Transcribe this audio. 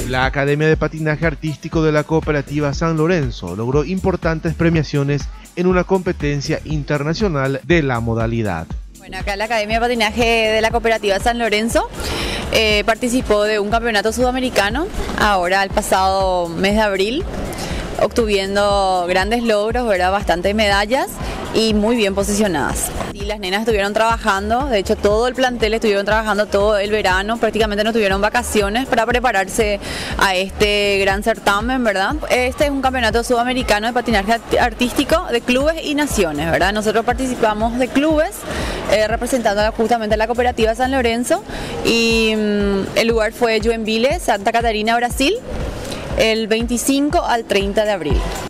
La Academia de Patinaje Artístico de la Cooperativa San Lorenzo logró importantes premiaciones en una competencia internacional de la modalidad. Bueno, acá la Academia de Patinaje de la Cooperativa San Lorenzo participó de un campeonato sudamericano, ahora el pasado mes de abril, obteniendo grandes logros, ¿verdad? Bastantes medallas y muy bien posicionadas. Y las nenas estuvieron trabajando, de hecho todo el plantel estuvieron trabajando todo el verano, prácticamente no tuvieron vacaciones para prepararse a este gran certamen, ¿verdad? Este es un campeonato sudamericano de patinaje artístico de clubes y naciones, ¿verdad? Nosotros participamos de clubes representando justamente a la Cooperativa San Lorenzo y el lugar fue Joinville, Santa Catarina, Brasil, el 25 al 30 de abril.